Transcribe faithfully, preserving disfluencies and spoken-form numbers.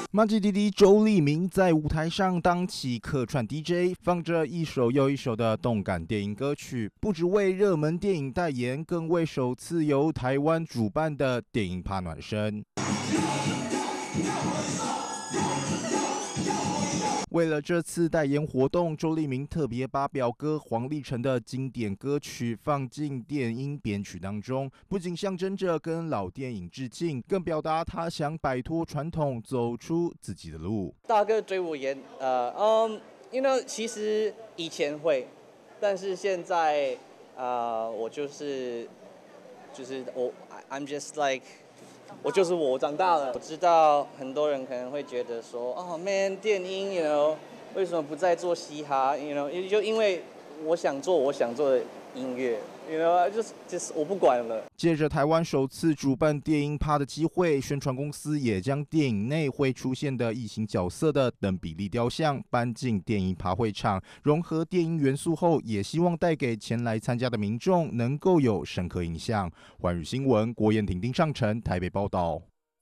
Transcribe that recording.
马吉弟弟周立明在舞台上当起客串 D J， 放着一首又一首的动感电影歌曲，不只为热门电影代言，更为首次由台湾主办的电影趴暖身。为了这次代言活动，周立明特别把表哥黄立成的经典歌曲放进电音编曲当中，不仅象征着跟老电影致敬，更表达他想摆脱传统，走出自己的路。 大哥追我演，呃，嗯，you know， 其实以前会，但是现在，呃，我就是就是我 ，I'm just like。我就是我，我长大了。我知道很多人可能会觉得说，哦 ，man， 电音 ，you know， 为什么不再做嘻哈 ，you know， 就因为我想做我想做的音乐 ，you know， 就是就是我不管了。 借着台湾首次主办电音趴的机会，宣传公司也将电影内会出现的异形角色的等比例雕像搬进电音趴会场，融合电音元素后，也希望带给前来参加的民众能够有深刻印象。寰宇新闻郭彦廷、丁尚成台北报道。